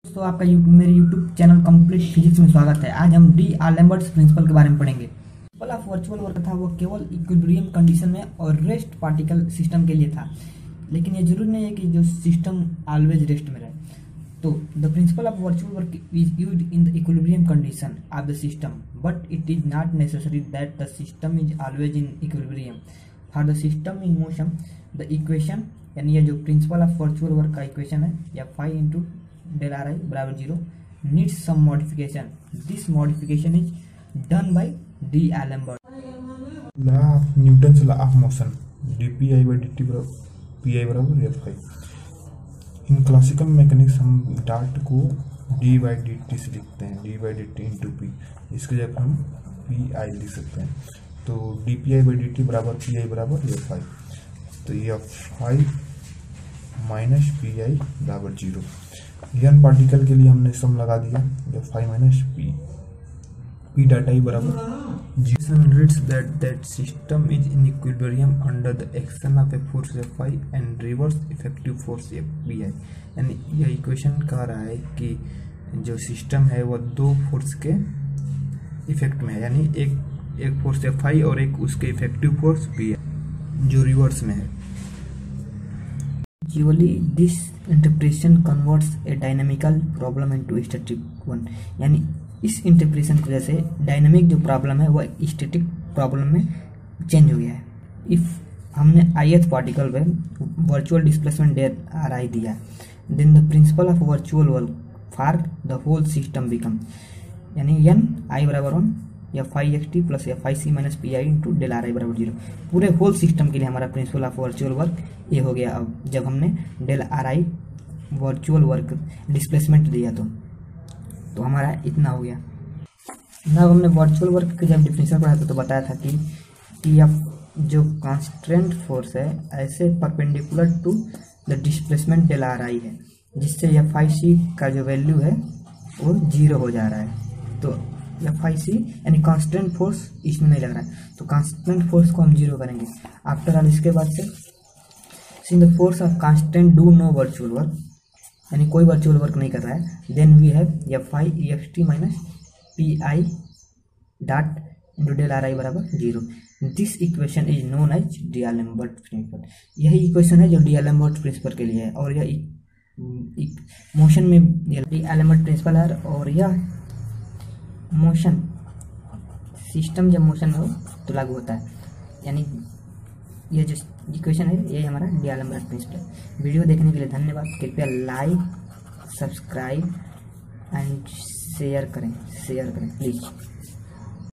तो आपका मेरे YouTube चैनल कंप्लीट फिजिक्स में स्वागत है। आज हम डी आलेम्बर्ट्स प्रिंसिपल के बारे में पढ़ेंगे। प्रिंसिपल ऑफ वर्चुअल वर्क था वो केवल इक्विलिब्रियम कंडीशन में और रेस्ट पार्टिकल सिस्टम के लिए था, लेकिन ये जरूरी नहीं है कि जो सिस्टम ऑलवेज रेस्ट में रहे। तो the principle of virtual work is used in the equilibrium condition of the system, but it is not necessary that the system is always in equilibrium. For the system in motion the equation, यानी ये जो principle of virtual work का equation है या phi into del Ri बराबर 0 needs some modification. This modification is done by D'Alembert. Law of Newton's law of motion dpi by dt बराबर pi बराबर f है। इन क्लासिकल मैकेनिक्स हम dot को d by dt से लिखते हैं, d by dt into p, इसके जगह हम pi लिख सकते हैं। तो dpi by dt बराबर pi बराबर f है। तो ये फाई माइनस पी आई बराबर 0। यन पार्टिकल के लिए हमने सम लगा दिया, या फाई माइनस पी डाटा ई बराबर reads that system is in equilibrium under the action of a force F phi and reverse effective force F B I. यानी यह इक्वेशन कह रहा है कि जो सिस्टम है वह दो फोर्स के इफेक्ट में है, यानी एक फोर्स एफ आई और एक उसके इफेक्टिव फोर्स बी आई जो रिवर्स में है। Usually this interpretation converts a dynamical problem into static one, यानी इस इंटरप्रिटेशन की वजह से डायनामिक जो प्रॉब्लम है वह स्टैटिक प्रॉब्लम में चेंज हो गया है। इफ हमने ith पार्टिकल में virtual displacement del R I दिया, then the principle of virtual work for the whole system become, यानी n i बराबर 1 या फाई एक्स टी प्लस या phi C minus P I into del R I बराबर 0। पूरे whole system के लिए हमारा प्रिंसिपल ऑफ वर्चुअल वर्क ये हो गया। अब जब हमने del R I virtual work displacement दिया तो हमारा इतना हो गया। अब हमने वर्चुअल वर्क के जब डिफिनेशन पढ़ा था तो बताया था कि अब जो कांस्टेंट फोर्स है ऐसे perpendicular to the displacement del R I है, जिससे एफ आई सी का जो वैल्यू है वो 0 हो जा रहा है। तो एफ आई सी यानी कांस्टेंट फोर्स इसमें नहीं लग रहा है, तो कांस्टेंट फोर्स को हम 0 करेंगे। आफ्टर ऑल इसके बाद से since the force of constant do no virtual work, यानी कोई वर्चुअल वर्क नहीं कर रहा है, then we have F I E X T minus P I dot into del R I बराबर 0। This equation is known as D'Alembert principle. यही equation है जो D'Alembert प्रिंसिपल के लिए है, और यह मोशन में D'Alembert प्रिंसिपल है, और यह मोशन सिस्टम जब मोशन में हो तो लागू होता है। यानी ये जो इक्वेशन है ये हमारा D'Alembert प्रिंसिपल। वीडियो देखने के लिए धन्यवाद। कृपया लाइक, सब्सक्राइब एंड शेयर करें प्लीज़।